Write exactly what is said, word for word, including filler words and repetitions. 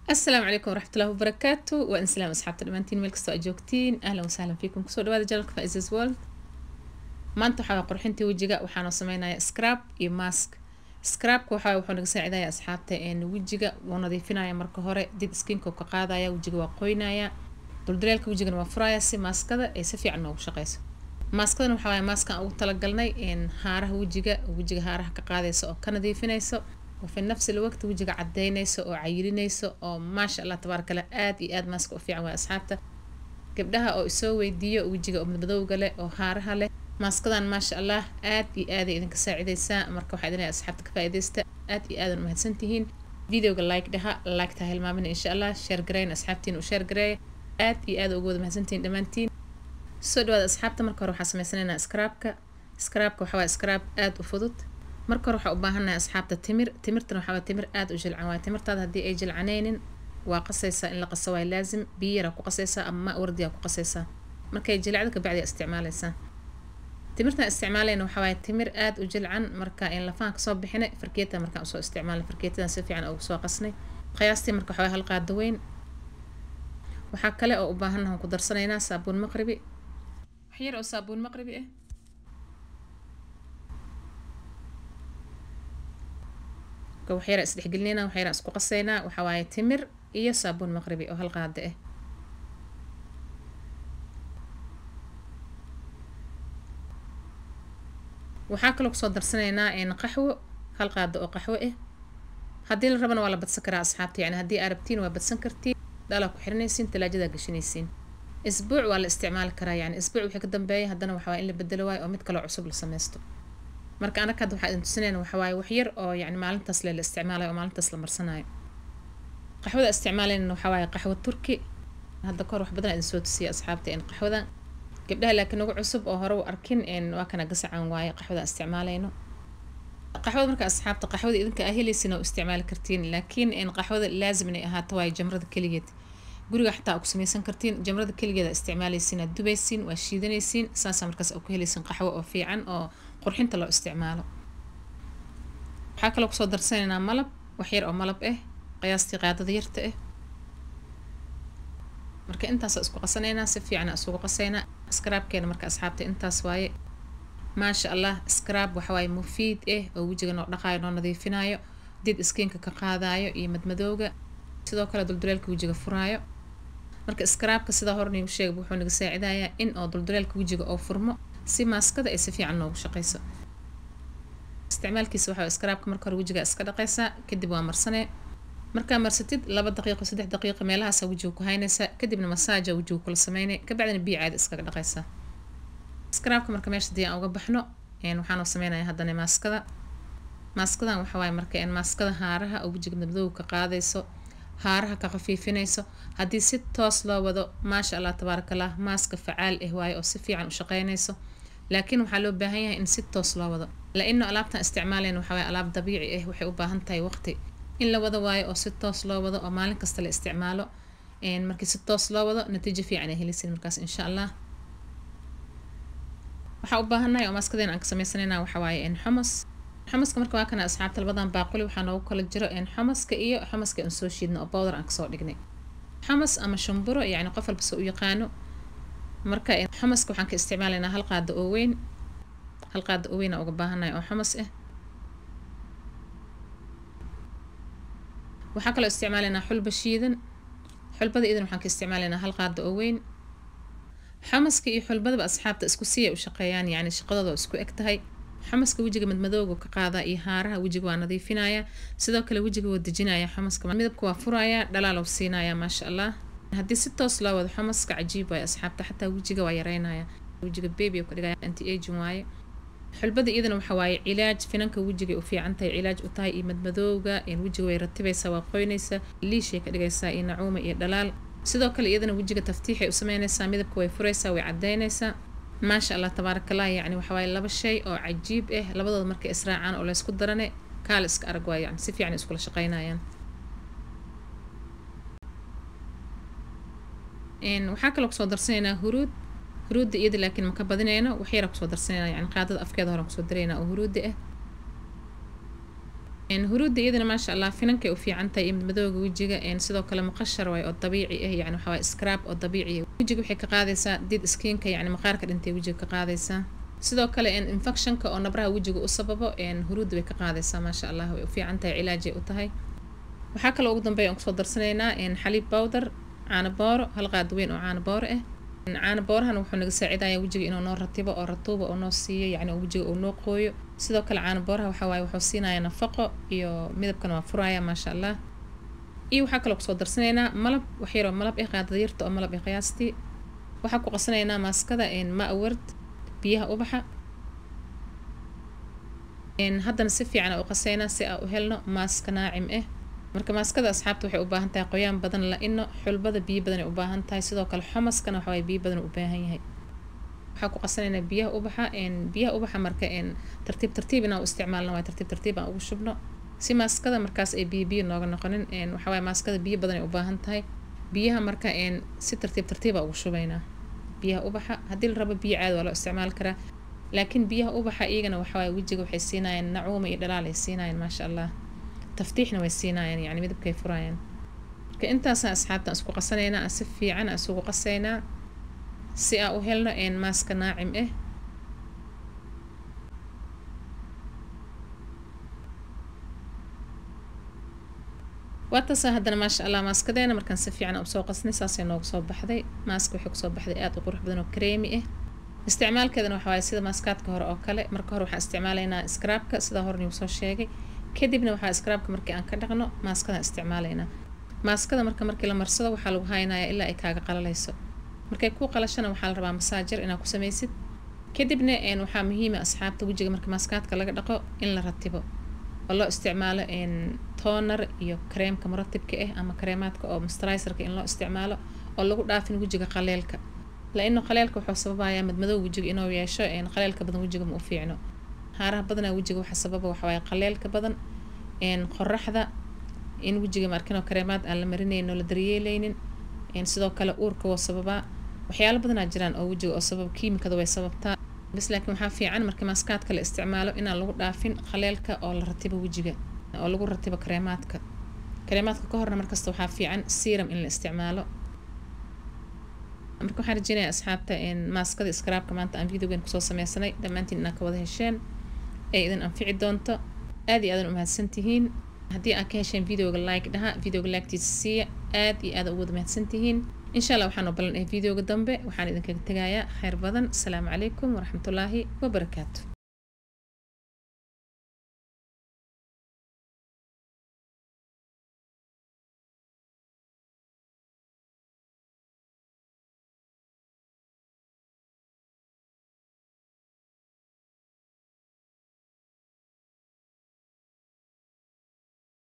السلام عليكم ورحمة الله وبركاته وإن سلام أصحاب تلمانتين ملك سواء جوكتين أهلا وسهلا فيكم كسو دواد جالك فايزز وورلد maanta waxaa qurxintii wajiga waxaan sameeynayaa scrub iyo mask scrubka waxa uu naga saacidayaa asxaabta in wajiga uu nadiifinayo marka hore did skinka ka qaadaya wajiga waa qoynaya dulduleelka wajigana waa furaya si maskada ay si fiican ugu shaqeyso maskadana waxa way maskan ugu talagalnay in haaraha wajiga wajiga haaraha ka qaadayso oo ka nadiifinayso وفي نفس الوقت وجهك عدينيسو أو عيرينيسو أو ما شاء الله تبارك الله آد إي آد ماسك وفي عوا أصحابته قبلها أو يسوي ديو وجهك أو مدبدو قله أو هارها له ماسكدان ما شاء الله آد إي آد إذا كساعد يسا مركو حدنا أصحابتك فايدست آد إي آد المهتسنتهين فيديو لايك ده لايك تهل ما بين إن شاء الله شير جرين أصحابتين وشير جري آد إي آد وجود مهتسنتين دمانتين سود وهذا أصحابته مركو روح اسمه سننا سكرابك سكرابك وحوا سكراب آد وفضت marka waxa u baahanaa asxaabta timir timirtana waxa timir aad u jilcan waa timirtaada hadii ay jilcaneenin waa qasaysa in la qaso waa laazim biyara ku qasaysa ama wardiya ku qasaysa markay jilcado ka bacdi isticmaalaysa timirta isticmaalayna waxa waa timir aad u jilcan marka in la faan ka soo bixinay farkeeta marka soo isticmaalay farkeetada si fiican ugu soo qasnay qiyaastii marka waxa hal qaad weyn waxa kale oo u baahanaa ku darsanaynaa saabuun maqribi waxyar oo saabuun maqribi ah وحيرة اسدحقلنينا وحيرة اسكو قصينا وحواي تمر إيا صابون مغربي أو هالقادة إيه وحاكلوك صدر سنينا إن قحوة هالقادة أو قحوة إيه هدي الربن ولا بتسكر أصحابتي يعني هدي أربتين وبتسكرتي دالك وحرنيسين تلاجة قشنيسين أسبوع ولا استعمال كرا يعني أسبوع وحي قدام باي هدنا وحواي اللي بدلواي أو متكلو عصب لسميستو marka ana kad waxa intusinayna waxa way wax yar oo yaani maalintaas la isticmaalayo maalintaas la marsanayo qaxwada isticmaalayna waxa way qaxwo turki hadda kor wax badan idin soo tusiyo asxaabta in qaxwada gabdhaha laakiin ugu cusub oo hore u arkin in waa kana gasacan waaye qaxwada isticmaalayno qaxwada marka asxaabta qaxwada idinka ahelaysiina u isticmaali kartiin laakiin in qaxwada laazim inay ahaato way jamrada kaligeed guriga xataa ku sameeysan kartiin jamrada kaligeeda isticmaalaysiina dubaysiin waa shiidanaysiin saasa markaas ku helaysin qaxwo oo fiican oo qurxinta loo isticmaalo waxa kale oo soo darsanayna malab wax yar oo malab ah qiyaastii qaadada yarta ah marka intaas isku qasanayna si fiican isugu qasayna scrubkeena marka asxaabta intaas waaye ma sha Allah scrub waxa way mufiid ah oo wajiga noo dhaqaayo noo nadiifinayo did skinka ka qaadayo iyo madmadowga sidoo kale dulduleelka wajiga furaayo marka scrubka sida hornii u sheegay wuxuu naga saacidayaa in oo dulduleelka wajiga oo furmo si maskada ay si fiican ugu shaqeyso isticmaalkiisa waxa scrubka marka hore wajiga iska dhaqaysa kadib waa marsanay marka marsatid laba daqiiqo saddex daqiiqo meelahaas wajiga ku haynaysa kadibna massage wajiga kula sameynay ka bacdina biyo caadi iska dhaqaysa scrubka marka meesha diyan uga baxno een waxaan u sameynayaa haddana maskada maskadan waxa way marka in maskada haaraha oo wajiga madmadow ka qaadayso haaraha ka khafiifinayso hadii si toos loo wado ma sha Allah tabarakallah maska facaal ah way oo si fiican u shaqeynayso laakiin waxa loo baahan yahay in si toos loo wado laano alaabta isticmaalayna waxa way alaab dabiici ah waxay u baahan tahay waqti in la wado way oo si toos loo wado oo maalin kasta la isticmaalo een markii si toos loo wado natiijo fiican ay helaysiin markaas insha Allah waxa u baahanahay oo maskadeen aan ka sameeysanayna waxa way in xumus xamaska marka waa kana asxaabta labadan baaquli waxa noogu kala jiro in xamaska iyo xamaska aan soo shiidno oo powder aan ka soo dhignay xamas ama shumburo yani qof walba soo u yaqaano marka in xamaska waxaan ka isticmaalaynaa hal qaado oo weyn hal qaado oo weyn uga baahanahay oo xamas ah waxa kale isticmaalaynaa xulba shiidan xulbada idan waxaan ka isticmaalaynaa hal qaado oo weyn xamaska iyo xulbada asxaabta isku siiyay u shaqeeyaan yani shaqadooda isku eg tahay xamaska wajiga madmadowga ka qaada iyo haaraha wajiga waa nadiifinaya sidoo kale wajiga waa dejinaya xamaska midabka waa furaya dhalaal oo siinaya ma sha Allah hadii si toos loo wado xamaska cajiib way asxaabta xataa wajiga waa yareynaya wajiga baby oo ka dhigaya anti aging waaye xulbada idana waxa waaye cilaaj finanka wajiga u fiican tahay cilaaj u tahay iyo madmadowga in wajiga way ratibaysa waa qoynaysa liishay ka dhigaysa in nacuuma iyo dhalaal sidoo kale idana wajiga taftiix ay u sameynaysa midabka way furaysa way cadeynaysa ما شاء الله تبارك الله يعني وحوالي لبا شيء أو عجيب إيه لبضو مركي إسراعان أو ليسكو دراني كالسك أرقوا يعني سيف يعني اسكولا شقينا يعني إن وحاكا لو كسو درسينا هرود هرود دي إيدي لكن مكبدينينا وحيرا كسو درسينا يعني قادة أفكاد هورا كسو درينا أو هرود دي إيه إن هرود إذا ما شاء الله فينك وفي عنتي إم مدوق وجهه إن سيدو كلا مقشر واي الطبيعي إيه يعني حوا سكراب الطبيعي وجهه وحي كقاضيسا ديد سكين يعني مقارك أنت وجهك كقاضيسا سيدو كلا إن إنفكشن كأو نبرها وجهه أصابه إن هرود بكقاضيسا ما شاء الله وفي عنتي علاجي وتهي وحكى لو قدام بيان كسر درسنينا إن حليب باودر عان بور هالقاد وين وعان بور إيه إن عان بورها نوحنا نساعدها وجهه إنه نور رطيبة أو رطوبة أو نصية يعني وجهه أو نوقوي sidoo kale caano booraha waxa waaye wuxuu siinayaa nafaqo iyo midabkana waa furaya ma sha Allah iyo waxa kale oo soo darsanaynaa malab wax yar oo malab ee qaadada yarta oo malab ee qiyaastii waxa ku qasanaynaa maaskada in ma award biyaha ubaxa in haddana si fiican u qasaynaa si aan u helno maaska naacim ah marka maaskada asxaabta waxay u baahan tahay qoyaan badan la ino xulbada biyo badan ay u baahan tahay sidoo kale xumaskana waxa waaye biyo badan u baahan yahay waxaa ku qasanayna biyaha ubaxa in biyaha ubaxa marka in tartiib tartiib inaan u isticmaalno waa tartiib tartiib aan ugu shubno si maaskada markaas ay biyo biyo nooga noqonin in waxa waaye maaskada biyo badan ay u baahan tahay biyaha marka in si tartiib tartiib aan ugu shubaynaa biyaha ubaxa haddii la rabo biyo caadi waa loo isticmaali karaa laakiin biyaha ubaxa iyagana waxa waaye wejiga waxay siinayaan nacuuma iyo dhalaal ay siinayaan maasha Allah taftiixna way siinayaan yani midabkay furayaan marka intaasaan asxaabta isku qasanaynaa si fiican isugu qasaynaa si aan u helno in maaska naacim ah waataasa haddana maasha Allah maaskadeena markaan si fiican u soo qasnay saasay noogu soo baxday maaska waxay ku soo baxday aad u qurux badan oo creamy ah isticmaalkeedana waxa waaye sida maaskaadka hore oo kale marka hore waxaan isticmaalaynaa scrubka sida hore nigu soo sheegay kadibna waxaa scrubka markii aan ka dhaqno maaskada isticmaalaynaa maaskada marka markii la marsado waxaa lagu haynayaa ilaa ay kaaga qalalayso markay ku qalashana waxaa la rabaa masaajar inaad ku samaysid kadibna een waxaa muhiim ah asxaabta wejiga marka maaskaadka laga dhaqo in la ratibo oo loo isticmaalo in toner iyo kareemka muratibka ah ama kareemaadka oo moisturizerka in loo isticmaalo oo lagu dhaafin wejiga qaleelka laano qaleelka wuxuu sababayaa madmadow wejiga inuu yeesho in qaleelka badan wejiga ma u fiicno haaraha badanaa wejiga waxa sababa waxa waaye qaleelka badan in qoraxda in wejiga markano kareemaad aan la marinayno la daryeelaynin in sidoo kale uurka waa sababaa waxyaalo badan ay jiraan oo wejiga oo sabab kiimikada way sababtaa bas laakiin waxa fiican marka maaskaadka la isticmaalo inaan lagu dhaafin qaleelka oo la ratibo wejiga oo lagu ratibo kareemaadka kareemaadka ka horna markasta waxaa fiican serum in la isticmaalo marka waxaan rajeynayaa asxaabta in maaskada scrubka maanta aan videogan kusoo sameysanay dhammaantiin inaad ka wada hesheen ay idin anfici doonto aad iyo aadan u mahadsantihiin haddii aad ka hesheen videoga like dhaha videoga lagtiisa siiya aad iyo aad ugu wada mahadsantihiin إن شاء الله وحنا بلن فيديو قدام به وحنا إذا كنت تجايا خير بدن السلام عليكم ورحمة الله وبركاته.